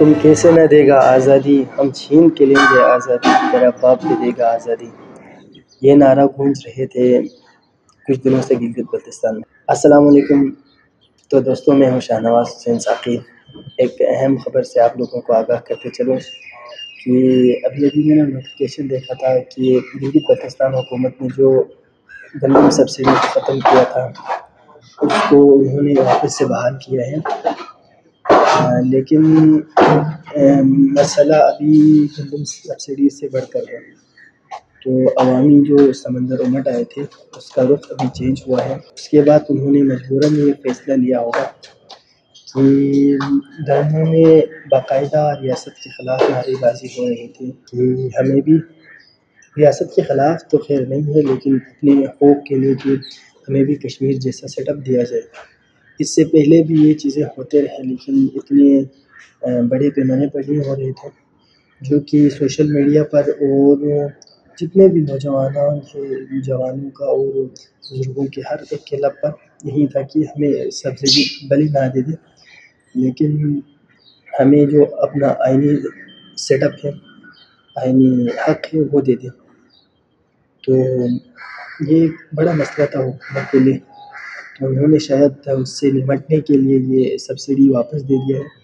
تم کیسے نہ دے گا آزادی، ہم چھین کے لیں گے آزادی، تیرا باپ بھی دے گا آزادی. یہ نعرہ گونج رہے تھے کچھ دنوں سے گلگت بلتستان میں. السلام علیکم. تو دوستوں، میں ہوں شاہنواز حسین ثاقب. ایک اہم خبر سے آپ لوگوں کو آگاہ کرتے چلوں کہ ابھی میں نے نوٹیفیکیشن دیکھا تھا کہ گلگت بلتستان حکومت نے جو گندم سبسڈی ختم کیا تھا اس کو انہوں نے واپس سے بحال کیا ہے. لیکن مسئلہ ابھی گندم سبسڈی سے بڑھ کر ہے. تو عوامی جو سمندر امٹ آئے تھے اس کا رخ ابھی چینج ہوا ہے. اس کے بعد انہوں نے مجبوراً یہ فیصلہ لیا ہوگا کہ دھرنوں میں باقاعدہ ریاست کے خلاف نعرے بازی ہو رہی تھی کہ ہمیں بھی ریاست کے خلاف تو خیر نہیں ہے، لیکن اپنے حقوق کے لیے کہ ہمیں بھی کشمیر جیسا سیٹ اپ دیا جائے. اس سے پہلے بھی یہ چیزیں ہوتے رہے، لیکن اتنے بڑے پیمانے پر نہیں ہو رہے تھے، جو کہ سوشل میڈیا پر اور جتنے بھی نوجوانوں کے جوانوں کا اور بزرگوں کے ہر ایک کے لب پر یہی تھا کہ ہمیں سبسڈی بھلے نہ دے دے، لیکن ہمیں جو اپنا آئینی سیٹ اپ ہے، آئینی حق ہے، وہ دے دے. تو یہ ایک بڑا مسئلہ تھا حکومت کے لیے، تو انہوں نے شاید اس سے نمٹنے کے لیے یہ سبسڈی واپس دے دیا ہے.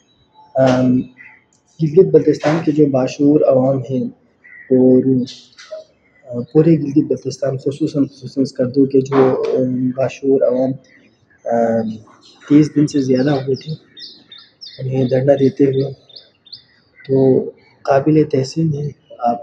گلگت بلتستان کے جو باشعور عوام ہیں اور پورے گلگت بلتستان خصوصاً اسکردو کے جو باشعور عوام 30 دن سے زیادہ ہوئے تھے انہیں دھرنا دیتے ہوئے، تو قابل تحسین ہے. آپ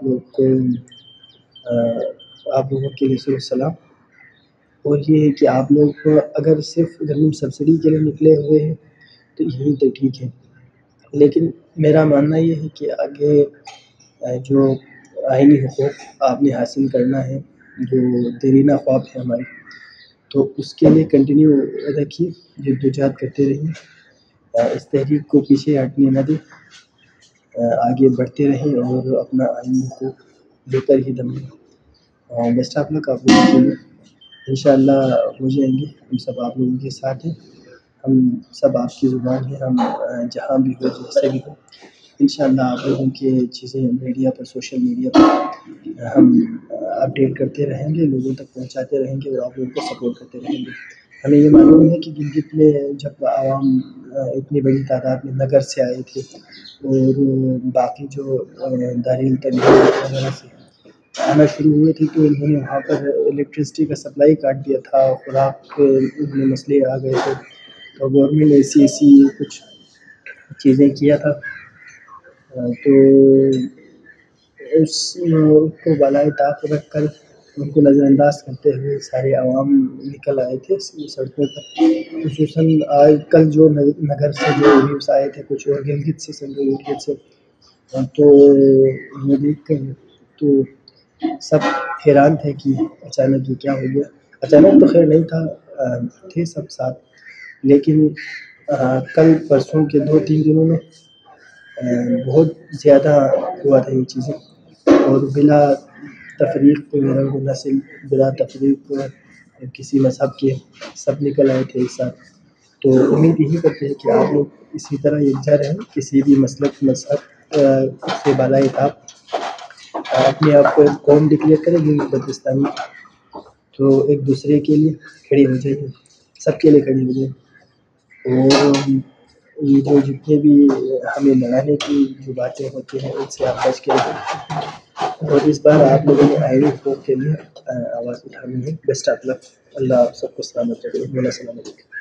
لوگوں کے لیے السلام. اور یہ ہے کہ آپ لوگ اگر صرف گندم سبسڈی کے لیے نکلے ہوئے ہیں تو یہی تو ٹھیک ہے، لیکن میرا ماننا یہ ہے کہ آگے جو آئینی حقوق آپ نے حاصل کرنا ہے، جو دیرینہ خواب ہے ہماری، تو اس کے لیے کنٹینیو رکھیے، جدوجہد کرتے رہیے، اس تحریک کو پیچھے ہٹنے نہ دیں، آگے بڑھتے رہیں اور اپنا آئینی حقوق لے کر ہی دم لیں. بیسٹ آف لک آپ لوگوں کے لیے. انشاءاللہ ہو جائیں گے، ہم سب آپ لوگوں کے ساتھ ہیں، ہم سب آپ کی زبان ہیں، ہم جہاں بھی ہو جیسے بھی ہو انشاءاللہ آپ لوگوں کی چیزیں میڈیا پر، سوشل میڈیا پر ہم اپڈیٹ کرتے رہیں گے، لوگوں تک پہنچاتے رہیں گے اور آپ لوگوں کو سپورٹ کرتے رہیں گے. ہمیں یہ معلوم ہے کہ گلگت میں جب عوام اتنی بڑی تعداد میں نگر سے آئے تھے اور باقی جو دارال تنظیم وغیرہ سے آنا شروع ہوئے تھے، تو انہوں نے وہاں پر الیکٹرسٹی کا سپلائی کاٹ دیا تھا، خوراک میں مسئلے آ گئے تھے، تو گورنمنٹ نے ایسی کچھ چیزیں کیا تھا. تو اس کو بالائے طاق رکھ کر ان کو نظر انداز کرتے ہوئے سارے عوام نکل آئے تھے سڑکوں پر. خصوصاً آج کل جو نگر سے جو نیوز آئے تھے کچھ اور گلگت سے، سنٹرل گلگت سے، تو یہ دیکھ کر تو سب حیران تھے کہ اچانک یہ کیا ہو گیا. اچانک تو خیر نہیں تھا، تھے سب ساتھ، لیکن کل پرسوں کے 2-3 دنوں میں بہت زیادہ ہوا تھا یہ چیزیں، اور بلا تفریق رنگ و نسل، بلا تفریق کسی مذہب کے سب نکل آئے تھے ایک ساتھ. تو امید یہی کرتے ہیں کہ آپ لوگ اسی طرح یکجا رہیں، کسی بھی مسلک مذہب سے بالائے طاق اپنے آپ کو ایک قوم ڈکلیئر کریں گے بلتستانی، تو ایک دوسرے کے لیے کھڑی ہو جائے، سب کے لیے کھڑی ہو جائے. اور یہ جو جتنے بھی ہمیں لڑانے کی جو باتیں ہوتی ہیں ان سے آپ بچ کے رہیں، اور اس بار آپ لوگوں نے آئینی حقوق کے لیے آواز اٹھانی ہے. بیسٹ آف لک. اللہ آپ سب کو سلامت رکھے. السلام علیکم.